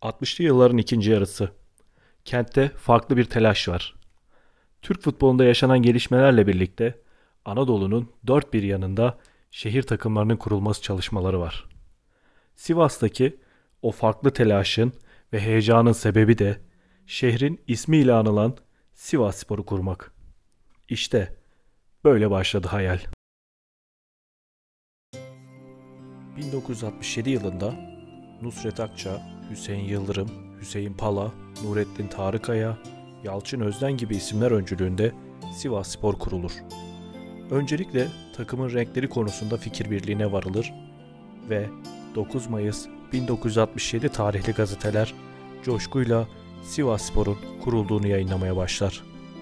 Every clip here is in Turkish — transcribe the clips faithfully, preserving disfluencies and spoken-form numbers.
altmışlı yılların ikinci yarısı. Kentte farklı bir telaş var. Türk futbolunda yaşanan gelişmelerle birlikte Anadolu'nun dört bir yanında şehir takımlarının kurulması çalışmaları var. Sivas'taki o farklı telaşın ve heyecanın sebebi de şehrin ismiyle anılan Sivasspor'u kurmak. İşte böyle başladı hayal. bin dokuz yüz altmış yedi yılında Nusret Akça, Hüseyin Yıldırım, Hüseyin Pala, Nurettin Tarıkaya, Yalçın Özden gibi isimler öncülüğünde Sivasspor kurulur. Öncelikle takımın renkleri konusunda fikir birliğine varılır ve dokuz Mayıs bin dokuz yüz altmış yedi tarihli gazeteler coşkuyla Sivasspor'un kurulduğunu yayınlamaya başlar.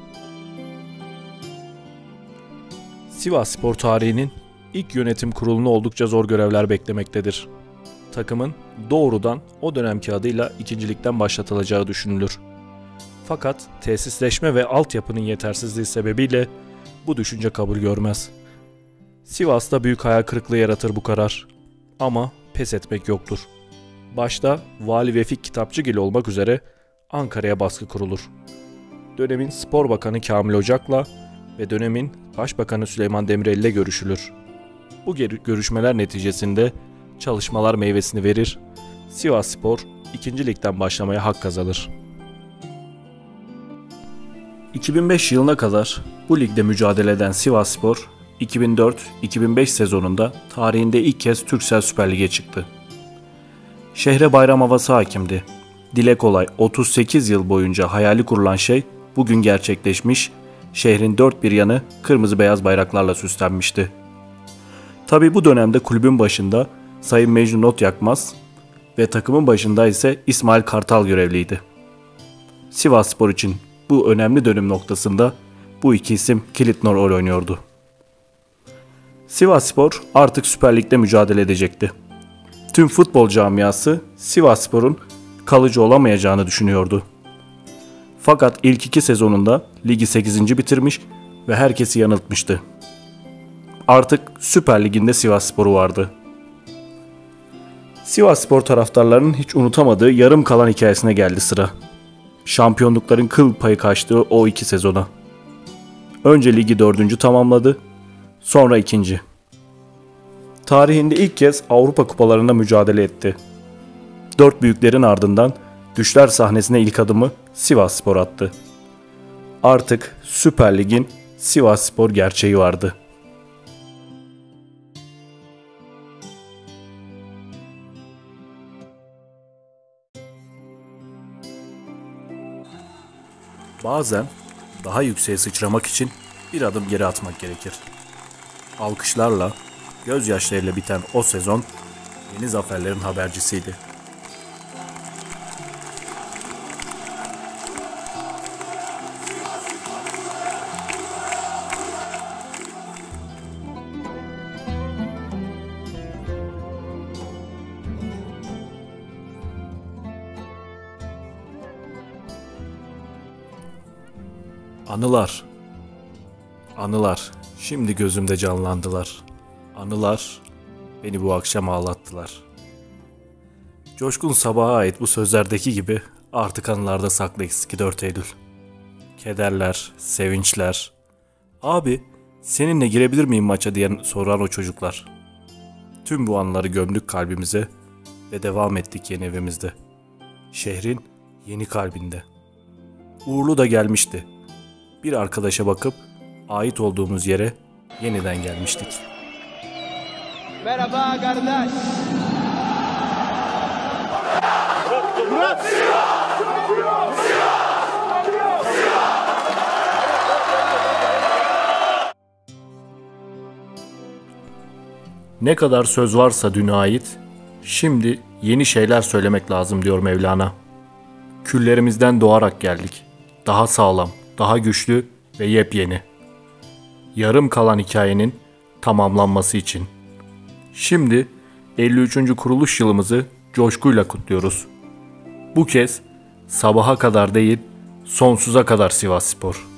Sivasspor tarihinin ilk yönetim kurulunu oldukça zor görevler beklemektedir. Takımın doğrudan o dönemki adıyla ikincilikten başlatılacağı düşünülür. Fakat tesisleşme ve altyapının yetersizliği sebebiyle bu düşünce kabul görmez. Sivas'ta büyük hayal kırıklığı yaratır bu karar. Ama pes etmek yoktur. Başta Vali Vefik Kitapçıgil olmak üzere Ankara'ya baskı kurulur. Dönemin Spor Bakanı Kamil Ocak'la ve dönemin Başbakanı Süleyman Demirel ile görüşülür. Bu görüşmeler neticesinde çalışmalar meyvesini verir, Sivasspor ikinci ligden başlamaya hak kazanır. iki bin beş yılına kadar bu ligde mücadele eden Sivasspor, iki bin dört iki bin beş sezonunda tarihinde ilk kez Türksel Süper Lig'e çıktı. Şehre bayram havası hakimdi. Dile kolay otuz sekiz yıl boyunca hayali kurulan şey bugün gerçekleşmiş, şehrin dört bir yanı kırmızı beyaz bayraklarla süslenmişti. Tabi bu dönemde kulübün başında Sayın Mecnun Not Yakmaz ve takımın başında ise İsmail Kartal görevliydi. Sivasspor için bu önemli dönüm noktasında bu iki isim kilit rol oynuyordu. Sivasspor artık Süper Lig'de mücadele edecekti. Tüm futbol camiası Sivasspor'un kalıcı olamayacağını düşünüyordu. Fakat ilk iki sezonunda ligi sekizinci bitirmiş ve herkesi yanıltmıştı. Artık Süper Lig'inde Sivasspor'u vardı. Sivasspor taraftarlarının hiç unutamadığı yarım kalan hikayesine geldi sıra. Şampiyonlukların kıl payı kaçtığı o iki sezona. Önce ligi dördüncü tamamladı, sonra ikinci. Tarihinde ilk kez Avrupa kupalarında mücadele etti. Dört büyüklerin ardından düşler sahnesine ilk adımı Sivasspor attı. Artık Süper Lig'in Sivasspor gerçeği vardı. Bazen daha yükseğe sıçramak için bir adım geri atmak gerekir. Alkışlarla, gözyaşlarıyla biten o sezon yeni zaferlerin habercisiydi. Anılar, anılar şimdi gözümde canlandılar. Anılar beni bu akşam ağlattılar. Coşkun sabaha ait bu sözlerdeki gibi artık anılarda saklı eski dört Eylül. Kederler, sevinçler. Abi seninle girebilir miyim maça diye soran o çocuklar. Tüm bu anıları gömdük kalbimize ve devam ettik yeni evimizde. Şehrin yeni kalbinde. Uğurlu da gelmişti. Bir arkadaşa bakıp ait olduğumuz yere yeniden gelmiştik. Merhaba kardeş. Ne kadar söz varsa düne ait, şimdi yeni şeyler söylemek lazım diyor Mevlana. Küllerimizden doğarak geldik. Daha sağlam, daha güçlü ve yepyeni. Yarım kalan hikayenin tamamlanması için. Şimdi elli üçüncü kuruluş yılımızı coşkuyla kutluyoruz. Bu kez sabaha kadar değil, sonsuza kadar Sivasspor.